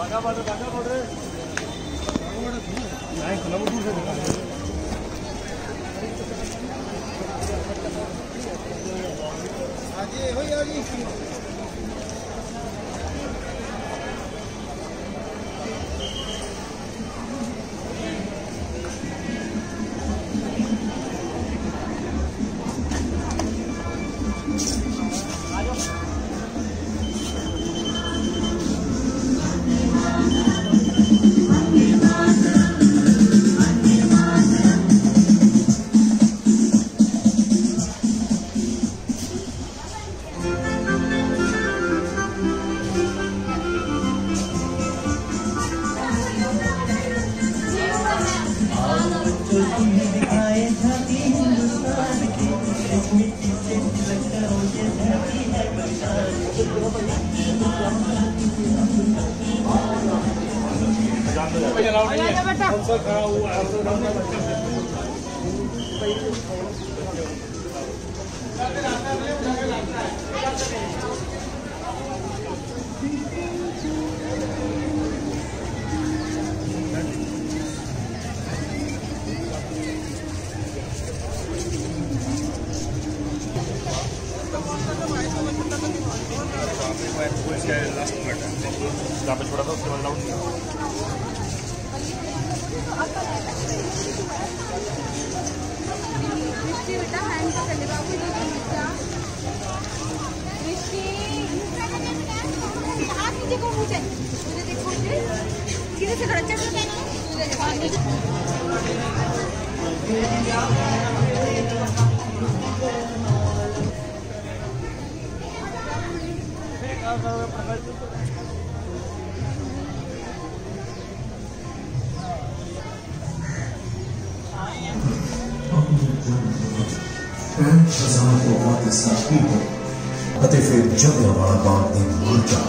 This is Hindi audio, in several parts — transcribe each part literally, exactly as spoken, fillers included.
ਅਤੇ ਫਿਰ ਜਲਿਆਂਵਾਲਾ ਬਾਗ ਦੀ ਮੋਰਚਾ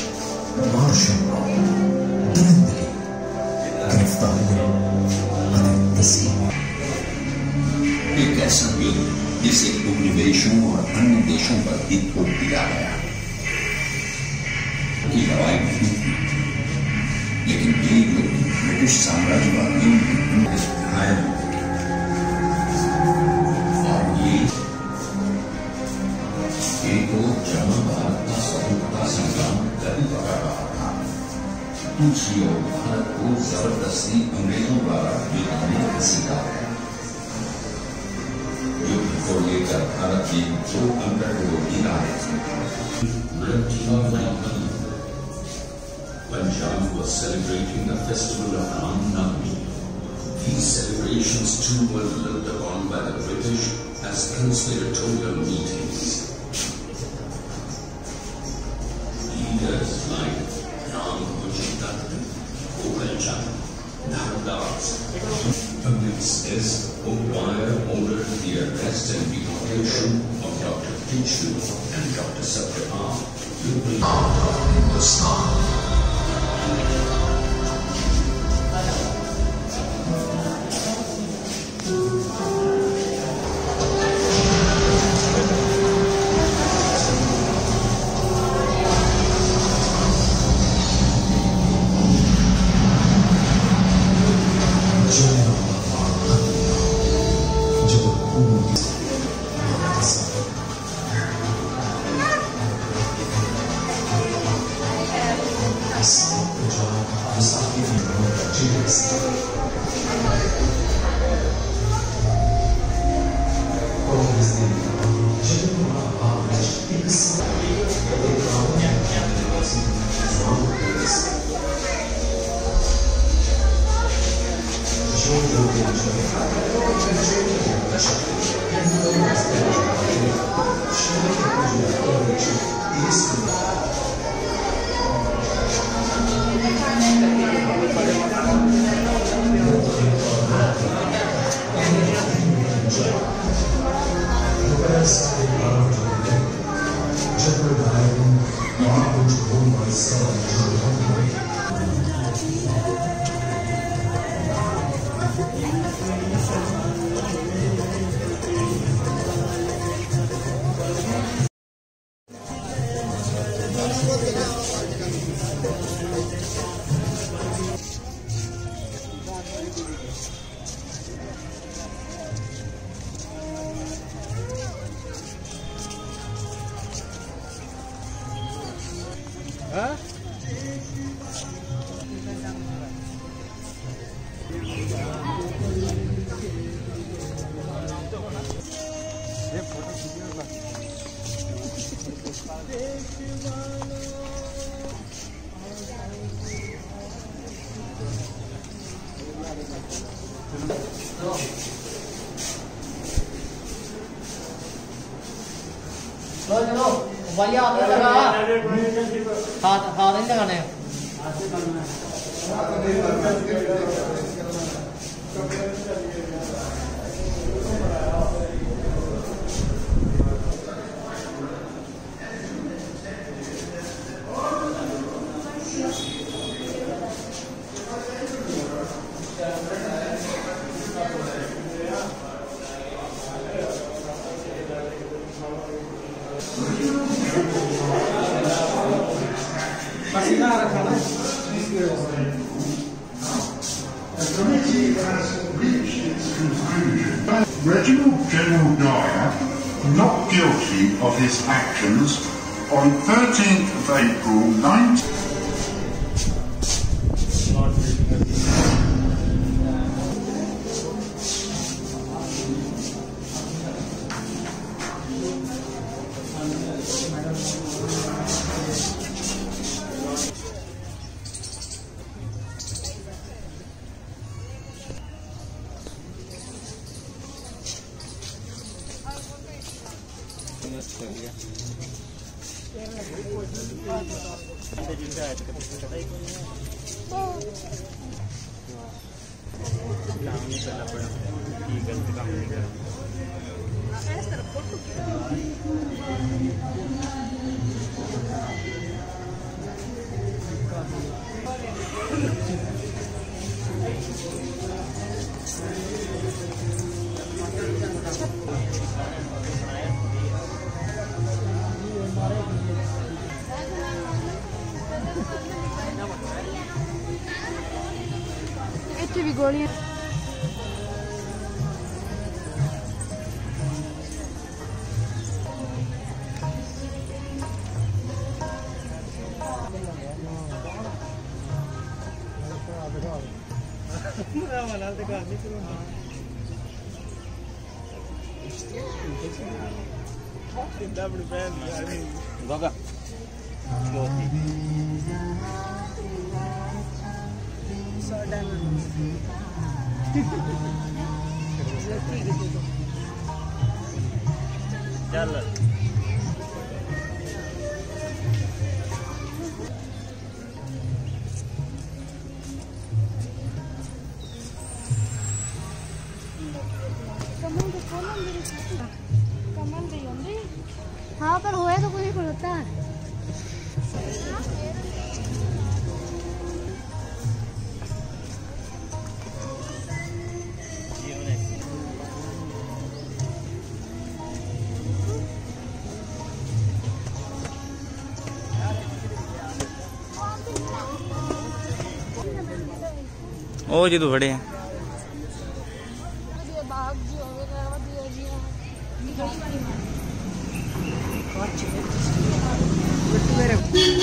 ਮਾਰਸ਼ਲ दरिंदगी गिरफ्तारियां एक ऐसा युद्ध जिसे उपनिवेशों और अन्य देशों पर भी थोप दिया गया की लड़ाई नहीं थी, लेकिन ये युद्ध ब्रिटिश साम्राज्यवादियों की घायल और ये एक जमा भारत का स्वतंत्रता संग्राम जारी पकड़ रहा था। दूसरी ओर भारत को जबरदस्ती अंग्रेजों द्वारा युद्ध में घसीटा गया। युद्ध को लेकर भारत के जो अंतर्विरोधी राय थे, Punjab was celebrating the festival of Ram Navami. These celebrations too were looked upon by the British as conspiratorial meetings. Leaders like Ram Kuchitat, Gokal Chand, Dhardas. Amidst this, O'Dwyer ordered the arrest and deportation of Doctor Kitchener and Doctor Satyabam to be out of Hindustan. लो चलो भैया आपने लगा हाथ हाथ नहीं लगाने पसीना रखा ना Reginald General Dyer not guilty of his actions on thirteenth of April nineteen ਇੱਥੇ ਵੀ ਗੋਲੀਆਂ चल कमल दी होंगी हाँ पर होए तो कोई खड़ोता है ओ जी तो खड़े हैं मेरे